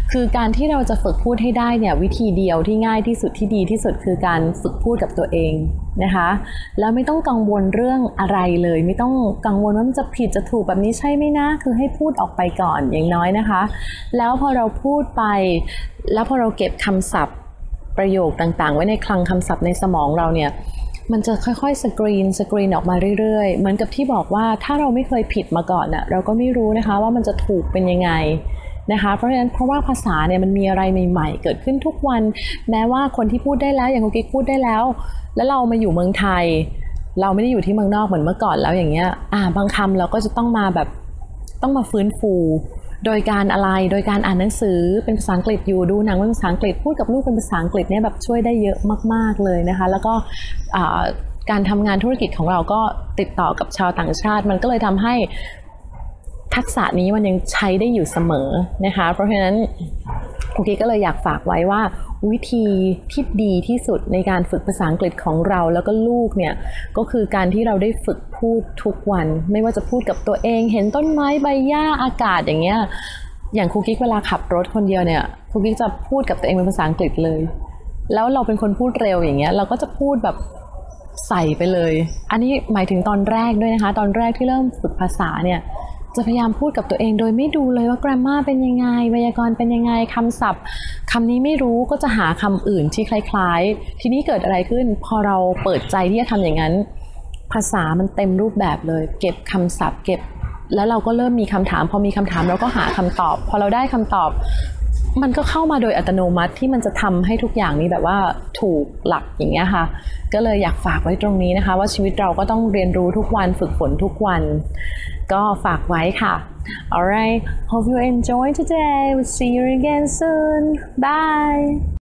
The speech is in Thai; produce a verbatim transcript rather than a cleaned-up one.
คือการที่เราจะฝึกพูดให้ได้เนี่ยวิธีเดียวที่ง่ายที่สุดที่ดีที่สุดคือการฝึกพูดกับตัวเองนะคะแล้วไม่ต้องกังวลเรื่องอะไรเลยไม่ต้องกังวลว่ามันจะผิดจะถูกแบบนี้ใช่ไหมนะคือให้พูดออกไปก่อนอย่างน้อยนะคะแล้วพอเราพูดไปแล้วพอเราเก็บคำศัพท์ประโยคต่างๆไว้ในคลังคำศัพท์ในสมองเราเนี่ยมันจะค่อยๆสกรีนสกรีนออกมาเรื่อยๆเหมือนกับที่บอกว่าถ้าเราไม่เคยผิดมาก่อนน่ะเราก็ไม่รู้นะคะว่ามันจะถูกเป็นยังไงนะคะเพราะฉะนั้นเพราะว่าภาษาเนี่ยมันมีอะไรใหม่ๆเกิดขึ้นทุกวันแม้ว่าคนที่พูดได้แล้วอย่างคุณกิ๊กพูดได้แล้วแล้วเรามาอยู่เมืองไทยเราไม่ได้อยู่ที่เมืองนอกเหมือนเมื่อก่อนแล้วอย่างเงี้ยอ่าบางคำเราก็จะต้องมาแบบต้องมาฟื้นฟูโดยการอะไรโดยการอ่านหนังสือเป็นภาษาอังกฤษอยู่ดูหนังเป็นภาษาอังกฤษพูดกับลูกเป็นภาษาอังกฤษเนี่ยแบบช่วยได้เยอะมากๆเลยนะคะแล้วก็การทำงานธุรกิจของเราก็ติดต่อกับชาวต่างชาติมันก็เลยทำให้ทักษะนี้มันยังใช้ได้อยู่เสมอนะคะเพราะฉะนั้นโอเคก็เลยอยากฝากไว้ว่าวิธีที่ดีที่สุดในการฝึกภาษาอังกฤษของเราแล้วก็ลูกเนี่ยก็คือการที่เราได้ฝึกพูดทุกวันไม่ว่าจะพูดกับตัวเองเห็นต้นไม้ใบหญ้าอากาศอย่างเงี้ยอย่างครูกิ๊กเวลาขับรถคนเดียวเนี่ยครูกิ๊กจะพูดกับตัวเองเป็นภาษาอังกฤษเลยแล้วเราเป็นคนพูดเร็วอย่างเงี้ยเราก็จะพูดแบบใส่ไปเลยอันนี้หมายถึงตอนแรกด้วยนะคะตอนแรกที่เริ่มฝึกภาษาเนี่ยจะพยายามพูดกับตัวเองโดยไม่ดูเลยว่า grammar เป็นยังไงไวยากรณ์เป็นยังไงคำศัพท์คำนี้ไม่รู้ก็จะหาคำอื่นที่คล้ายๆทีนี้เกิดอะไรขึ้นพอเราเปิดใจที่จะทำอย่างนั้นภาษามันเต็มรูปแบบเลยเก็บคำศัพท์เก็บแล้วเราก็เริ่มมีคำถามพอมีคำถามเราก็หาคำตอบพอเราได้คำตอบมันก็เข้ามาโดยอัตโนมัติที่มันจะทำให้ทุกอย่างนี้แบบว่าถูกหลักอย่างเงี้ยค่ะก็เลยอยากฝากไว้ตรงนี้นะคะว่าชีวิตเราก็ต้องเรียนรู้ทุกวันฝึกฝนทุกวันก็ฝากไว้ค่ะ Alright, hope you enjoy today. We'll see you again soon. Bye.